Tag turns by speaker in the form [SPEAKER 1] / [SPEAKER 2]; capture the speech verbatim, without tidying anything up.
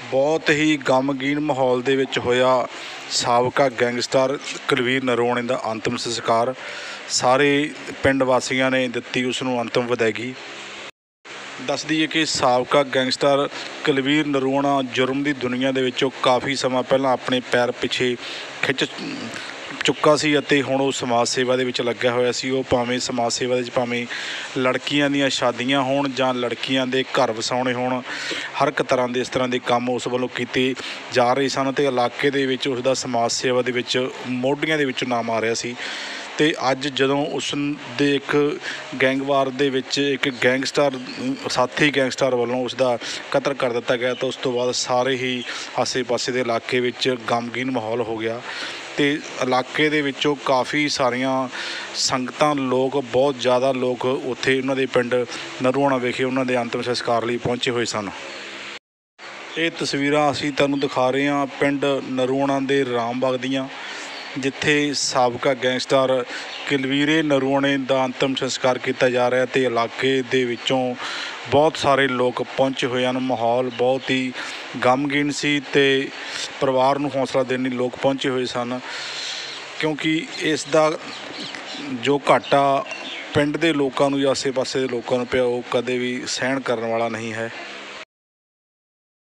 [SPEAKER 1] बहुत ही गमगीन माहौल दे विच होया साबका गैंगस्टर कुलवीर नरवणे का अंतिम संस्कार। सारे पिंड वासियों ने दित्ती उसनूं अंतिम विदायगी। दस दईए कि साबका गैंगस्टर कुलवीर नरवणा जुर्म की दुनिया दे विचों काफ़ी समा पहलां अपने पैर पिछे खिच चुका सी अते हुण वो समाज सेवा दे विच लग्या होया सी। वो भावें समाज सेवा दे विच भावें लड़कियां दीयां शादियां होण जां लड़कियां दे घर वसाउणे होण, हर एक तरह दे इस तरह के काम उस वल्लों कीते जा रहे सन ते इलाके दे विच उसदा समाज सेवा दे विच मोढियां दे विच नाम आ रहा सी। ते अज जदों उस दे एक गैंगवार दे विच एक गैंगस्टर साथी गैंगस्टर वालों उसका कतल कर दिता गया तो उस तो बाद सारे ही आसे पासे के इलाके विच गमगीन माहौल हो गया। तो इलाके दे विचों काफ़ी सारिया संगतां लोग बहुत ज़्यादा लोग उत्थे उन्हां दे पिंड नरवणा विखे उन्हां दे अंतिम संस्कार लई पहुंचे हुए सन। ये तस्वीरां असीं तुहानूं दिखा रहे हैं पिंड नरवणा दे रामबाग दियां, जिथे साबका गैंगस्टर कुलवीर नरवणे का अंतिम संस्कार किया जा रहा है। तो इलाके दे विचों बहुत सारे लोग पहुंचे हुए हैं। माहौल बहुत ही गमगीन सी ते परिवार नूं हौसला देने लोग पहुंचे हुए सन, क्योंकि इसका जो घाटा पिंड के लोगों नूं आसे पासे के लोगों नूं पिया वो कदे भी सहन करने वाला नहीं है।